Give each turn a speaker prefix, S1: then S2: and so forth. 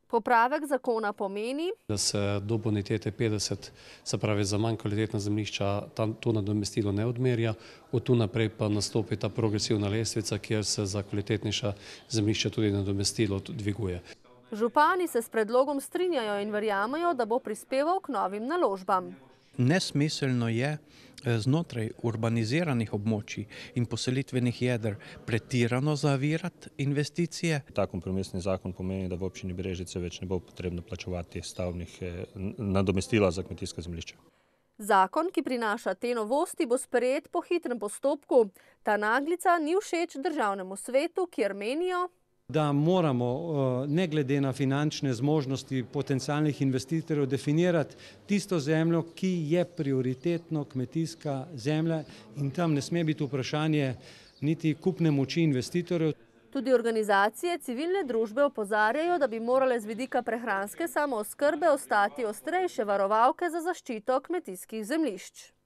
S1: Popravek zakona pomeni,
S2: da se do bonitete 50, se pravi za manj kvalitetna zemljišča, to nadomestilo ne odmerja, od tu naprej pa nastopi ta progresivna lestvica, kjer se za kvalitetnejša zemljišča tudi nadomestilo dviguje.
S1: Župani se s predlogom strinjajo in verjamejo, da bo prispeval k novim naložbam.
S3: Nesmiselno je znotraj urbaniziranih območij in poselitvenih jeder pretirano zavirati investicije.
S4: Ta kompromisni zakon pomeni, da v občini Brežice več ne bo potrebno plačevati stavbnih nadomestila za kmetijska zemljišča.
S1: Zakon, ki prinaša te novosti, bo sprejet po hitrem postopku. Ta naglica ni všeč državnemu svetu, kjer menijo,
S5: da moramo, ne glede na finančne zmožnosti potencialnih investitorjev, definirati tisto zemljo, ki je prioritetno kmetijska zemlja in tam ne sme biti vprašanje niti kupne moči investitorjev.
S1: Tudi organizacije civilne družbe opozarjajo, da bi morale z vidika prehranske samooskrbe ostati ostrejše varovalke za zaščito kmetijskih zemljišč.